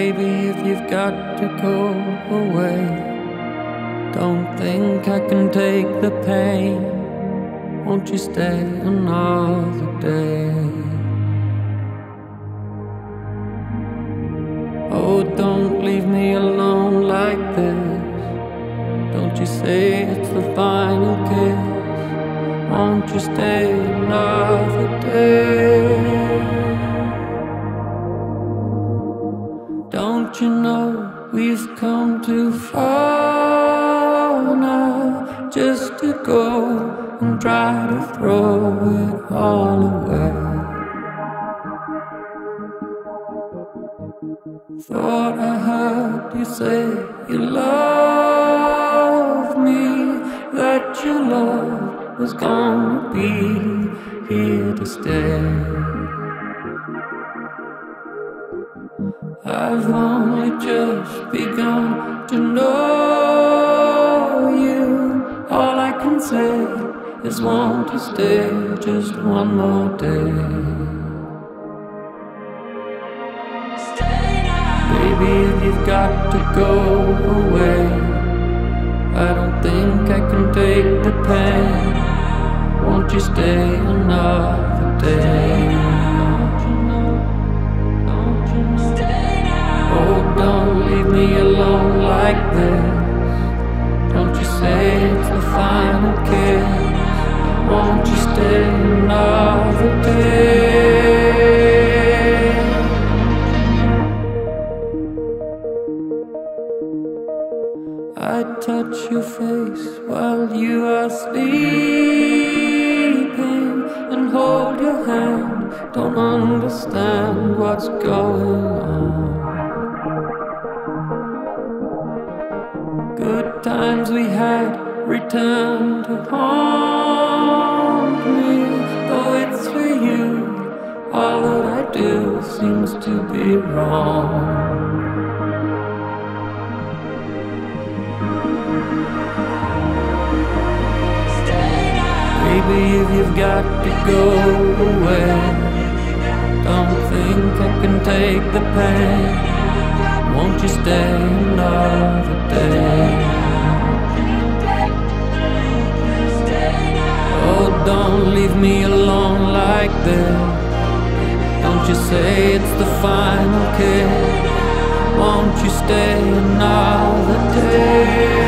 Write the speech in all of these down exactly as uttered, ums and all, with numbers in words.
Baby, if you've got to go away, don't think I can take the pain. Won't you stay another day? Oh, don't leave me alone like this. Don't you say it's the final kiss. Won't you stay another day? Don't you know we've come too far now just to go and try to throw it all away? Thought I heard you say you love me, that your love was gonna be here to stay. I've only just begun to know you. All I can say is want to stay just one more day. Baby, if you've got to go away, I don't think I can take the pain. Won't you stay another day? Oh, don't leave me alone like this. Don't you say it's the final kiss. Won't you stay another day? I touch your face while you are sleeping and hold your hand. Don't understand what's going on. Good times we had return to haunt me. Though it's for you, all that I do seems to be wrong. Baby, if you've got to go away, don't think I can take the pain. Won't you stay another day? Oh, don't leave me alone like this. Don't you say it's the final kiss. Won't you stay another day?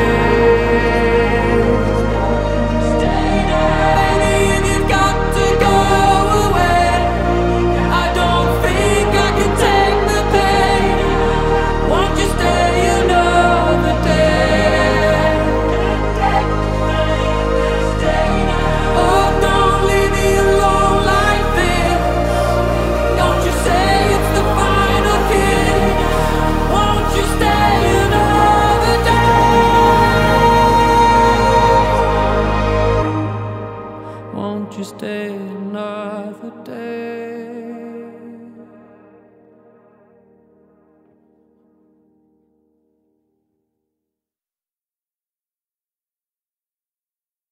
Stay another day.